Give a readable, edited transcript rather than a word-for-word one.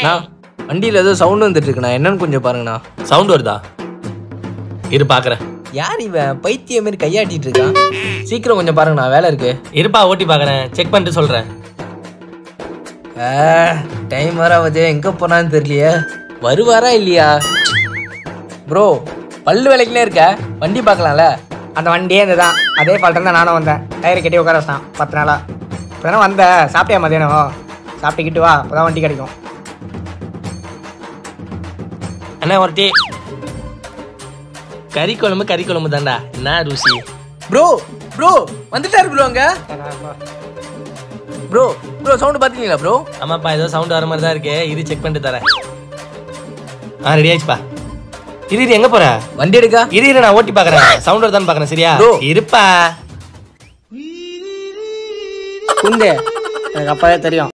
வண்டியில் ஏதோ சவுண்ட் வந்துட்டு இருக்குண்ணா, என்னன்னு கொஞ்சம் பாருங்கண்ணா. சவுண்ட் வருதா? இரு பாக்குறேன். யார் இவன் பைத்திய மாதிரி கையாட்டிட்டு இருக்கான்? சீக்கிரம் கொஞ்சம் பாருங்கண்ணா, வேலை இருக்கு. இருப்பா ஓட்டி பாக்குறேன், செக் பண்ணிட்டு சொல்றேன். டைம் வராவது எங்க போனான்னு தெரியலையே. வருவாரா இல்லையா? ப்ரோ பல்லு விலைக்குனே இருக்க, வண்டி பார்க்கலாம்ல? அந்த வண்டியே இதுதான், அதே ஃபால்ட்டு தான் நானும் வந்தேன். டயர் கட்டி உட்கார வச்சான் 10 நாளா. இப்போ தானே வந்தேன், சாப்பிட்டியா மதியானம்? சாப்பிட்டுக்கிட்டு வா, அப்போ தான் வண்டி கிடைக்கும். அண்ணா ஒரு டீ. கறி குழம்பு தான்டா, என்ன ருசி. ப்ரோ ப்ரோ வந்துட்டாரு ப்ரோ. அங்க ப்ரோ ப்ரோ சவுண்ட் பாத்தீங்களா ப்ரோ? ஆமாப்பா, ஏதோ சவுண்ட் வர மாதிரி தான் இருக்கு, இது செக் பண்ணிட்டு தரேன். ரெடி ஆயிடுச்சுப்பா. இரு எங்க போற? வண்டி எடுக்கா? இரு நான் ஓட்டி பாக்குறேன், சவுண்ட் வருதான்னு பாக்குறேன். சரியா இருப்பா. குந்தே எனக்கு அப்பவே தெரியும்.